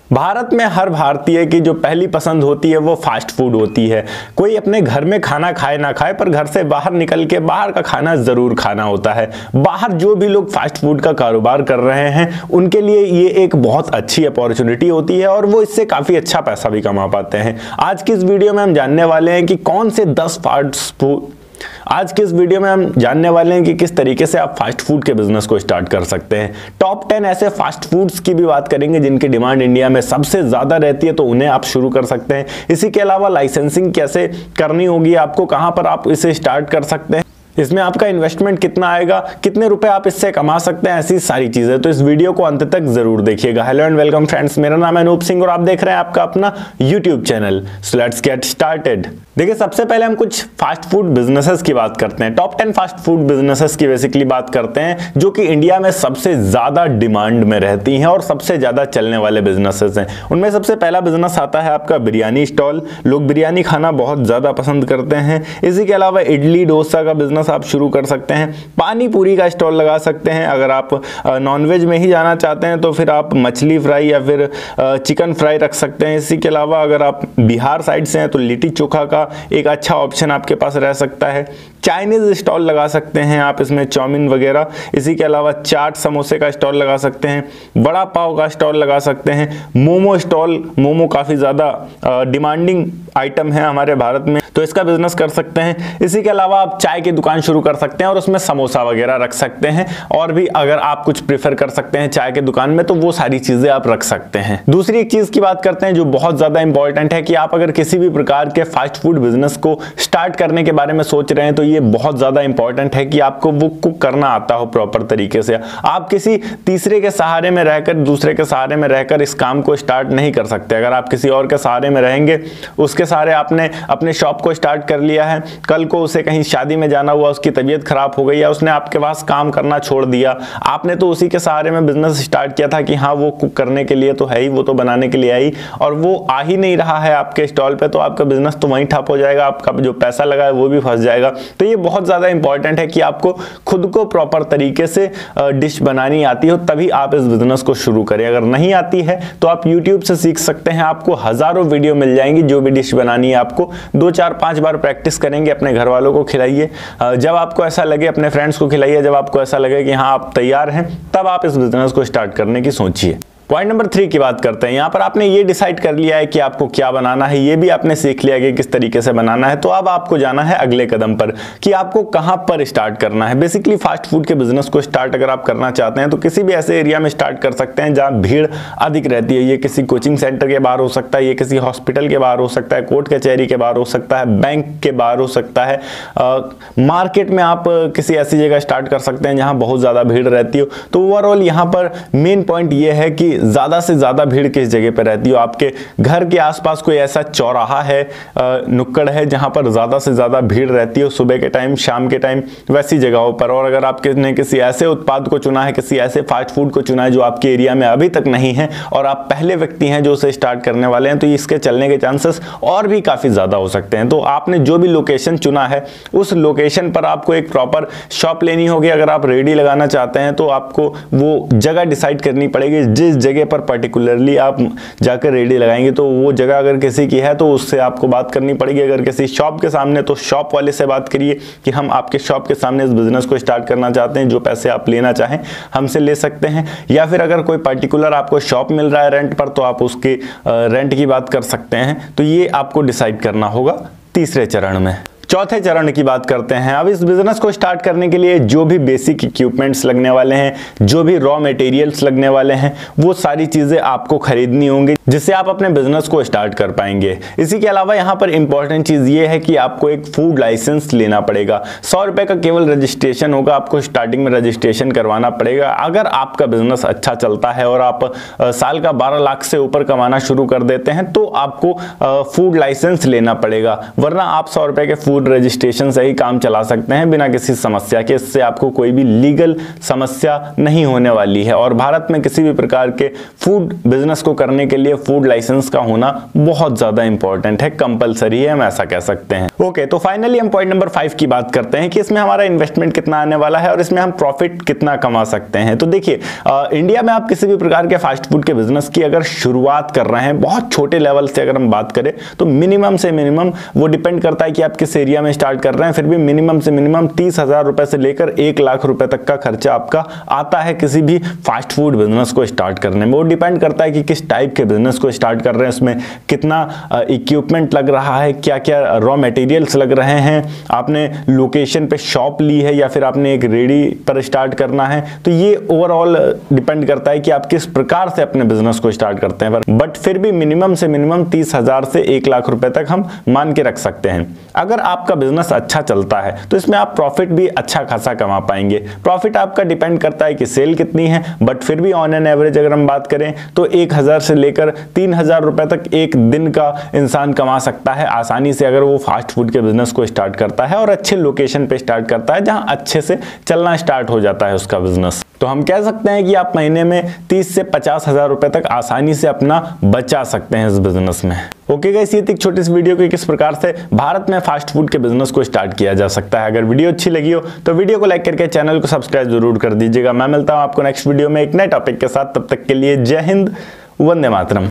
भारत में हर भारतीय की जो पहली पसंद होती है वो फास्ट फूड होती है। कोई अपने घर में खाना खाए ना खाए पर घर से बाहर निकल के बाहर का खाना जरूर खाना होता है। बाहर जो भी लोग फास्ट फूड का कारोबार कर रहे हैं उनके लिए ये एक बहुत अच्छी अपॉर्चुनिटी होती है और वो इससे काफी अच्छा पैसा भी कमा पाते हैं। आज की इस वीडियो में हम जानने वाले हैं कि कौन से 10 किस तरीके से आप फास्ट फूड के बिजनेस को स्टार्ट कर सकते हैं। टॉप 10 ऐसे फास्ट फूड्स की भी बात करेंगे जिनकी डिमांड इंडिया में सबसे ज्यादा रहती है, तो उन्हें आप शुरू कर सकते हैं। इसी के अलावा लाइसेंसिंग कैसे करनी होगी आपको, कहां पर आप इसे स्टार्ट कर सकते हैं, इसमें आपका इन्वेस्टमेंट कितना आएगा, कितने रुपए आप इससे कमा सकते हैं, ऐसी सारी चीजें। तो इस वीडियो को अंत तक जरूर देखिएगा। हेलो एंड वेलकम फ्रेंड्स, मेरा नाम है अनूप सिंह और आप देख रहे हैं आपका अपना YouTube channel. So let's get started. देखिए, सबसे पहले हम कुछ फास्ट फूड बिजनेसेस की बात करते हैं। टॉप 10 फास्ट फूड बिजनेसेस की बेसिकली बात करते हैं जो कि इंडिया में सबसे ज्यादा डिमांड में रहती हैं और सबसे ज्यादा चलने वाले बिजनेसेस हैं। उनमें सबसे पहला बिजनेस आता है आपका बिरयानी स्टॉल। लोग बिरयानी खाना बहुत ज्यादा पसंद करते हैं। इसी के अलावा इडली डोसा का बिजनेस आप शुरू कर सकते हैं। पानी पूरी का स्टॉल लगा सकते हैं। अगर आप नॉनवेज में ही जाना चाहते हैं तो फिर आप मछली फ्राई या फिर चिकन फ्राई रख सकते हैं। इसी के अलावा अगर आप बिहार साइड से हैं तो लिट्टी चोखा का एक अच्छा ऑप्शन आपके पास रह सकता है। चाइनीज स्टॉल लगा सकते हैं आप, इसमें चाउमीन वगैरह। इसी के अलावा चाट समोसे का स्टॉल लगा सकते हैं। बड़ा पाव का स्टॉल लगा सकते हैं। मोमो स्टॉल, मोमो काफी ज्यादा डिमांडिंग आइटम है हमारे भारत में, तो इसका बिजनेस कर सकते हैं। इसी के अलावा आप चाय की दुकान शुरू कर सकते हैं और उसमें समोसा वगैरह रख सकते हैं। और भी अगर आप कुछ प्रेफर कर सकते हैं चाय की दुकान में तो वो सारी चीजें आप रख सकते हैं। दूसरी एक चीज की बात करते हैं जो बहुत ज्यादा इंपॉर्टेंट है कि आप अगर किसी भी प्रकार के फास्ट फूड बिजनेस को स्टार्ट करने के बारे में सोच रहे हैं तो ये बहुत ज्यादा इंपॉर्टेंट है कि आपको वो कुक करना आता हो प्रॉपर तरीके से। आप किसी तीसरे के सहारे में रहकर, दूसरे के सहारे में रहकर इस काम को स्टार्ट नहीं कर सकते। अगर आप किसी और के सहारे में रहेंगे, उसके सहारे आपने अपने शॉप को स्टार्ट कर लिया है, कल को उसे कहीं शादी में जाना हुआ, उसकी तबीयत खराब हो गई या उसने आपके पास काम करना छोड़ दिया, आपने तो उसी के सहारे में बिजनेस स्टार्ट किया था कि हाँ वो कुक करने के लिए तो है ही, वो तो बनाने के लिए आई, और वो आ ही नहीं रहा है आपके स्टॉल पे, तो आपका बिजनेस तो वहीं ठप हो जाएगा, आपका जो पैसा लगा है वो भी फंस जाएगा। तो ये बहुत ज्यादा इंपॉर्टेंट है कि आपको खुद को प्रॉपर तरीके से डिश बनानी आती हो, तभी आप इस बिजनेस को शुरू करें। अगर नहीं आती है तो आप यूट्यूब से सीख सकते हैं। आपको हजारों वीडियो मिल जाएंगी। जो भी डिश बनानी है आपको 2, 4, 5 बार प्रैक्टिस करेंगे, अपने घर वालों को खिलाइए। जब आपको ऐसा लगे अपने फ्रेंड्स को खिलाइए। जब आपको ऐसा लगे कि हाँ आप तैयार हैं, तब आप इस बिजनेस को स्टार्ट करने की सोचिए। पॉइंट नंबर 3 की बात करते हैं। यहाँ पर आपने ये डिसाइड कर लिया है कि आपको क्या बनाना है, ये भी आपने सीख लिया कि किस तरीके से बनाना है। तो अब आपको जाना है अगले कदम पर कि आपको कहाँ पर स्टार्ट करना है। बेसिकली फास्ट फूड के बिजनेस को स्टार्ट अगर आप करना चाहते हैं तो किसी भी ऐसे एरिया में स्टार्ट कर सकते हैं जहाँ भीड़ अधिक रहती है। ये किसी कोचिंग सेंटर के बाहर हो सकता है, ये किसी हॉस्पिटल के बाहर हो सकता है, कोर्ट कचहरी के बाहर हो सकता है, बैंक के बाहर हो सकता है, मार्केट में आप किसी ऐसी जगह स्टार्ट कर सकते हैं जहाँ बहुत ज्यादा भीड़ रहती हो। तो ओवरऑल यहाँ पर मेन पॉइंट ये है कि ज्यादा से ज्यादा भीड़ किस जगह पर रहती हो। आपके घर के आसपास कोई ऐसा चौराहा है, नुक्कड़ है जहां पर ज्यादा से ज्यादा भीड़ रहती हो, सुबह के टाइम, शाम के टाइम, वैसी जगहों पर। और अगर आपने किसी ऐसे उत्पाद को चुना है, किसी ऐसे फास्ट फूड को चुना है जो आपके एरिया में अभी तक नहीं है और आप पहले व्यक्ति हैं जो उसे स्टार्ट करने वाले हैं, तो इसके चलने के चांसेस और भी काफी ज्यादा हो सकते हैं। तो आपने जो भी लोकेशन चुना है उस लोकेशन पर आपको एक प्रॉपर शॉप लेनी होगी। अगर आप रेडी लगाना चाहते हैं तो आपको वो जगह डिसाइड करनी पड़ेगी। जिस जगह पर पर्टिकुलरली आप जाकर रेडी लगाएंगे तो वो जगह अगर किसी की है तो उससे आपको बात करनी पड़ेगी। अगर किसी शॉप के सामने तो शॉप वाले से बात करिए कि हम आपके शॉप के सामने इस बिजनेस को स्टार्ट करना चाहते हैं, जो पैसे आप लेना चाहें हमसे ले सकते हैं। या फिर अगर कोई पर्टिकुलर आपको शॉप मिल रहा है रेंट पर तो आप उसके रेंट की बात कर सकते हैं। तो ये आपको डिसाइड करना होगा तीसरे चरण में। चौथे चरण की बात करते हैं। अब इस बिजनेस को स्टार्ट करने के लिए जो भी बेसिक इक्विपमेंट्स लगने वाले हैं, जो भी रॉ मटेरियल्स लगने वाले हैं, वो सारी चीजें आपको खरीदनी होंगी जिससे आप अपने बिजनेस को स्टार्ट कर पाएंगे। इसी के अलावा यहाँ पर इंपॉर्टेंट चीज ये है कि आपको एक फूड लाइसेंस लेना पड़ेगा। 100 रुपए का केवल रजिस्ट्रेशन होगा, आपको स्टार्टिंग में रजिस्ट्रेशन करवाना पड़ेगा। अगर आपका बिजनेस अच्छा चलता है और आप साल का 12 लाख से ऊपर कमाना शुरू कर देते हैं तो आपको फूड लाइसेंस लेना पड़ेगा, वरना आप 100 रुपए के फूड फूड रजिस्ट्रेशन से ही काम चला सकते हैं बिना किसी समस्या के। इससे आपको कोई भी लीगल समस्या नहीं होने वाली है। और भारत में किसी भी प्रकार के फूड बिजनेस को करने के लिए फूड लाइसेंस का होना बहुत ज्यादा इंपॉर्टेंट है, कंपलसरी है, हम ऐसा कह सकते हैं। ओके, तो फाइनली हम पॉइंट नंबर 5 की बात करते हैं कि इसमें हमारा इन्वेस्टमेंट कितना आने वाला है और इसमें हम प्रॉफिट कितना कमा सकते हैं। तो देखिए, इंडिया में आप किसी भी प्रकार के फास्ट फूड के बिजनेस की अगर शुरुआत कर रहे हैं, बहुत छोटे लेवल से अगर हम बात करें, तो मिनिमम से मिनिमम, वो डिपेंड करता है कि आप किस एरिया में स्टार्ट कर रहे हैं, फिर भी मिनिमम से मिनिमम 30,000 रुपए से लेकर 1 लाख रुपए तक का खर्चा आपका आता है किसी भी फास्ट फूड बिजनेस को स्टार्ट करने में। वो डिपेंड करता है कि किस टाइप के बिजनेस को स्टार्ट कर रहे हैं, उसमें कितना इक्विपमेंट लग रहा है, क्या क्या रॉ मटेरियल्स लग रहे हैं, आपने लोकेशन पे शॉप ली है या फिर आपने एक रेडी पर स्टार्ट करना है। तो ये ओवरऑल डिपेंड करता है कि आप किस प्रकार से अपने बिजनेस को स्टार्ट करते हैं। बट फिर भी मिनिमम से मिनिमम 30,000 से 1 लाख रुपए तक हम मान के रख सकते हैं। अगर आपका बिजनेस अच्छा चलता है तो इसमें आप प्रॉफिट भी अच्छा खासा कमा पाएंगे। प्रॉफिट आपका डिपेंड करता है कि सेल कितनी है, बट फिर भी ऑन एन एवरेज अगर हम बात करें तो 1,000 से लेकर 3,000 रुपए तक एक दिन का इंसान कमा सकता है आसानी से, अगर वो फास्ट फूड के बिजनेस को स्टार्ट करता है और अच्छे लोकेशन पे स्टार्ट करता है जहां अच्छे से चलना स्टार्ट हो जाता है उसका बिजनेस। तो हम कह सकते हैं कि आप महीने में 30 से 50,000 रुपए तक आसानी से अपना बचा सकते हैं इस बिजनेस में। ओके गाइस, ये थी एक छोटी सी वीडियो कि किस प्रकार से भारत में फास्ट फूड के बिजनेस को स्टार्ट किया जा सकता है। अगर वीडियो अच्छी लगी हो तो वीडियो को लाइक करके चैनल को सब्सक्राइब जरूर कर दीजिएगा। मैं मिलता हूं आपको नेक्स्ट वीडियो में एक नए टॉपिक के साथ। तब तक के लिए जय हिंद, वंदे मातरम।